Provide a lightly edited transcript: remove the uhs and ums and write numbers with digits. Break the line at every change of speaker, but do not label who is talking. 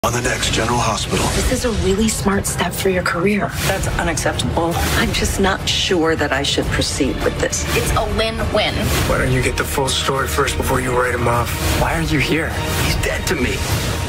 On the next General Hospital.
This is a really smart step for your career.
That's unacceptable. I'm just not sure that I should proceed with this.
It's a win-win.
Why don't you get the full story first before you write him off?
Why are you here? He's dead to me.